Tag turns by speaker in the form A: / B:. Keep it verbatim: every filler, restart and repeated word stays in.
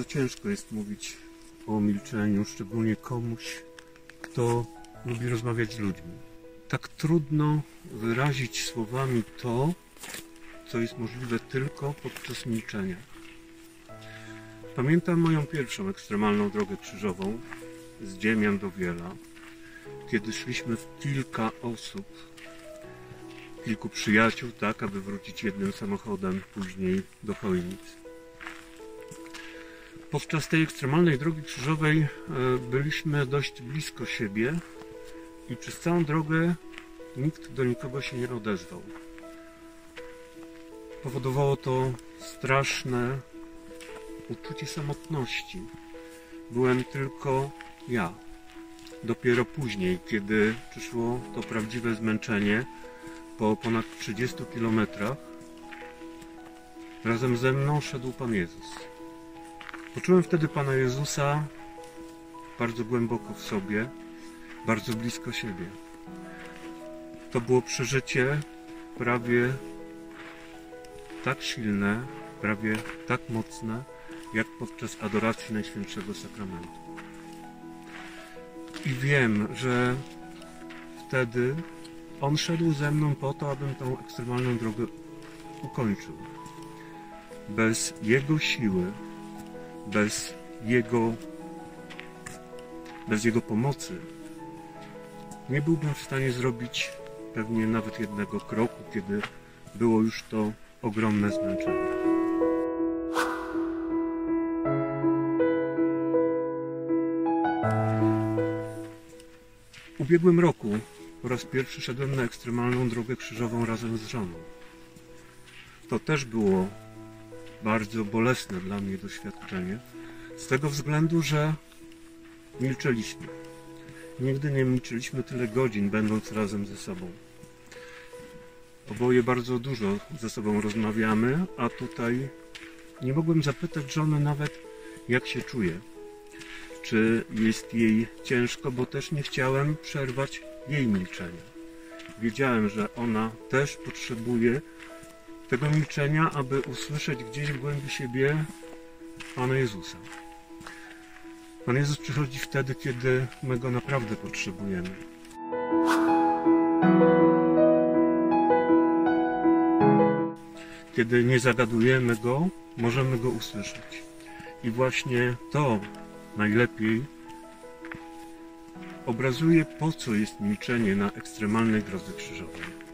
A: ciężko jest mówić o milczeniu, szczególnie komuś, kto lubi rozmawiać z ludźmi. Tak trudno wyrazić słowami to, co jest możliwe tylko podczas milczenia. Pamiętam moją pierwszą ekstremalną drogę krzyżową z Dziemian do Wiela, kiedy szliśmy w kilka osób, kilku przyjaciół, tak aby wrócić jednym samochodem później do Chojnic. Podczas tej ekstremalnej drogi krzyżowej byliśmy dość blisko siebie i przez całą drogę nikt do nikogo się nie odezwał. Powodowało to straszne uczucie samotności. Byłem tylko ja. Dopiero później, kiedy przyszło to prawdziwe zmęczenie, po ponad trzydziestu kilometrach, razem ze mną szedł Pan Jezus. Poczułem wtedy Pana Jezusa bardzo głęboko w sobie, bardzo blisko siebie. To było przeżycie prawie tak silne, prawie tak mocne, jak podczas adoracji Najświętszego Sakramentu. I wiem, że wtedy On szedł ze mną po to, abym tą ekstremalną drogę ukończył. Bez Jego siły, bez Jego, bez Jego pomocy nie byłbym w stanie zrobić pewnie nawet jednego kroku, kiedy było już to ogromne zmęczenie. W ubiegłym roku po raz pierwszy szedłem na ekstremalną drogę krzyżową razem z żoną. To też było bardzo bolesne dla mnie doświadczenie, z tego względu, że milczeliśmy. Nigdy nie milczeliśmy tyle godzin, będąc razem ze sobą. Oboje bardzo dużo ze sobą rozmawiamy, a tutaj nie mogłem zapytać żony nawet, jak się czuje. Czy jest jej ciężko, bo też nie chciałem przerwać jej milczenia. Wiedziałem, że ona też potrzebuje tego milczenia, aby usłyszeć gdzieś w głębi siebie Pana Jezusa. Pan Jezus przychodzi wtedy, kiedy my Go naprawdę potrzebujemy. Kiedy nie zagadujemy Go, możemy Go usłyszeć. I właśnie to najlepiej obrazuje, po co jest milczenie na ekstremalnej drodze krzyżowej.